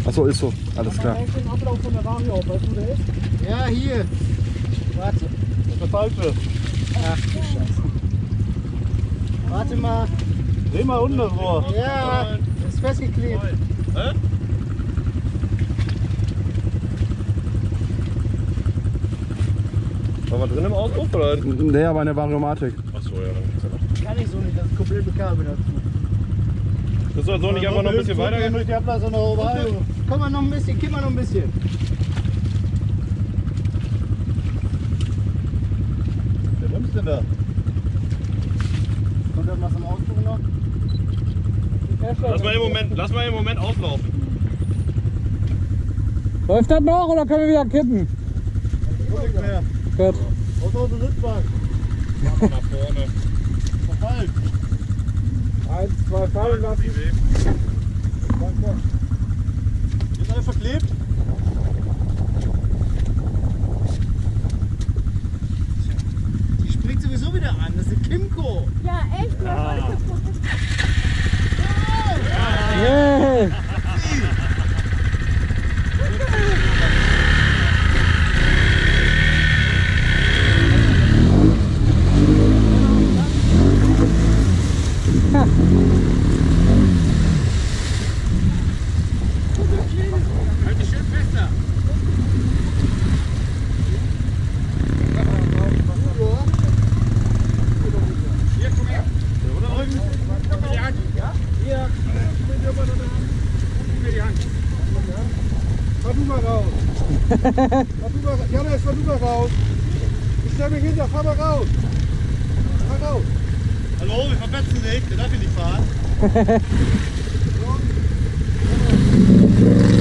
Achso, ist so. Alles klar. Hängt den Ablauf von der Vario auf, weißt du, wo der ist? Ja, hier. Warte. Das ist der falsche. Ach du Scheiße. Warte mal. Dreh mal unten das Rohr. Ja, ist festgeklebt. Hä? War mal drin im Auspuff oder? Nee, aber eine Variomatik. Achso, ja, dann geht's ja noch. Kann ich so nicht, das ist komplett Kabel dazu. Das soll so nicht einfach noch ein bisschen weitergehen? Durch die Ablasse noch Vario. Komm mal noch ein bisschen, kipp mal noch ein bisschen. Wer nimmst denn da? Kommt da was am Auspuff noch? Lass mal im Moment auslaufen. Läuft das noch oder können wir wieder kippen? Nicht mehr. Gut. Aus der Sitzbank. Mach mal nach vorne. Verfallen. 1, 2, fallen lassen. Ist alles verklebt? Die springt sowieso wieder an. Das ist eine Kimco. Ja, echt? Du hast alles kaputt. Yeah. Halt dich schön fester. Hier, komm her. Oder drüben. Gib mir die Hand. Ja? Hier. Gib mir die Hand. Fahr du mal raus. Janis, fahr du mal raus. Ich stell mich hinter, fahr mal raus. Fahr raus. Hallo, wir verpetzen dich. Der darf hier nicht fahren.